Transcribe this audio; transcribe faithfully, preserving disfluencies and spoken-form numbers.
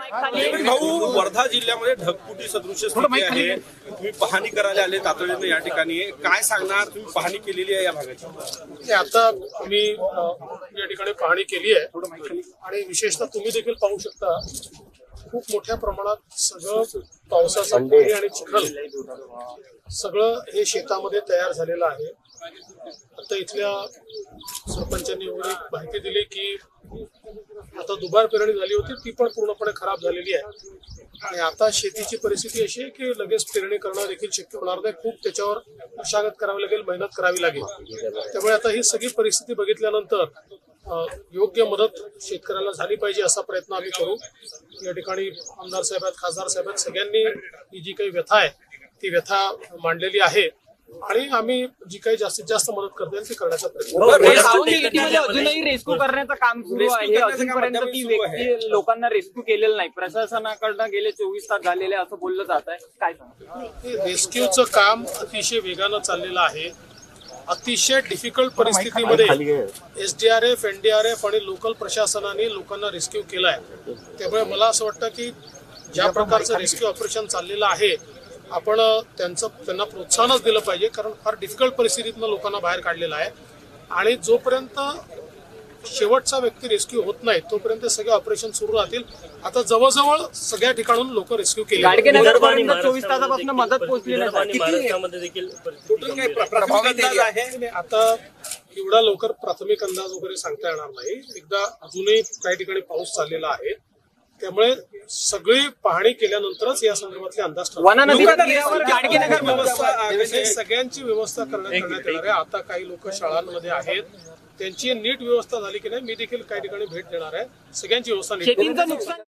भाऊ, वर्धा जिल्ह्यामध्ये ढगफुटी सदृश स्थिती आहे. तुम्ही पाहणी करायला आले तातडीनं या ठिकाणी, काय सांगणार? तुम्ही पाहणी केलेली आहे या भागाची? आता आम्ही या ठिकाणी पाहणी केली आहे आणि विशेषतः तुम्ही देखील पाहू शकता खूप मोठ्या प्रमाणात सगळं पावसाचं पाणी आणि चिखल सगळं हे शेतामध्ये तयार झालेलं आहे. आता इथल्या सरपंचांनी वगैरे माहिती दिली की आता दुबार पेरणी झाली होती, ती पण पूर्णपणे खराब झालेली आहे आणि आता शेतीची परिस्थिती अशी आहे की लगेच पेरणी करणं देखील शक्य होणार नाही. खूप त्याच्यावर मशागत करावी लागेल, मेहनत करावी लागेल. त्यामुळे आता ही सगळी परिस्थिती बघितल्यानंतर योग्य मदत शेतकऱ्याला झाली पाहिजे असा प्रयत्न आम्ही करू. या ठिकाणी आमदार साहेब आहेत, खासदार साहेब आहेत, सगळ्यांनी ही जी काही व्यथा आहे ती व्यथा मांडलेली आहे आणि आम्ही जी काही जास्तीत जास्त मदत करता येईल ती करण्याचा प्रयत्न. अजूनही रेस्क्यू करण्याचं काम सुरू आहे. अजूनपर्यंत ती व्यक्ती लोकांना रेस्क्यू केलेलं नाही. प्रशासनाकडनं गेले चोवीस तास झालेले असं बोललं जात आहे. काय सांगतो? रेस्क्यूचं काम अतिशय वेगानं चाललेलं आहे. अतिशय डिफिकल्ट परिस्थितीमध्ये एसडीआरएफ, एनडीआरएफ आणि लोकल प्रशासनाने लोकांना रेस्क्यू केलाय. त्यामुळे मला असं वाटतं की ज्या प्रकारचं रेस्क्यू ऑपरेशन चाललेलं आहे आपण त्यांचं त्यांना प्रोत्साहनच दिलं पाहिजे, कारण फार डिफिकल्ट परिस्थितीतनं लोकांना बाहेर काढलेलं आहे आणि जोपर्यंत शेवटचा व्यक्ती रेस्क्यू होत नाही तोपर्यंत सगळे ऑपरेशन सुरू राहतील. आता जवळजवळ सगळ्या ठिकाणून लोक रेस्क्यू केले. चोवीस तासापासून मदत पोहोचली आहे. आता एवढा लवकर प्राथमिक अंदाज वगैरे सांगता येणार नाही. एकदा अजूनही काही ठिकाणी पाऊस चाललेला आहे, त्यामुळे सगळी पाहणी केल्यानंतरच या संदर्भातले अंदाज सगळ्यांची व्यवस्था करण्यात येणार आहे. आता काही लोक शाळांमध्ये आहेत, त्यांची नीट व्यवस्था झाली की नाही मी देखील काही ठिकाणी भेट देणार आहे. सगळ्यांची व्यवस्था नीट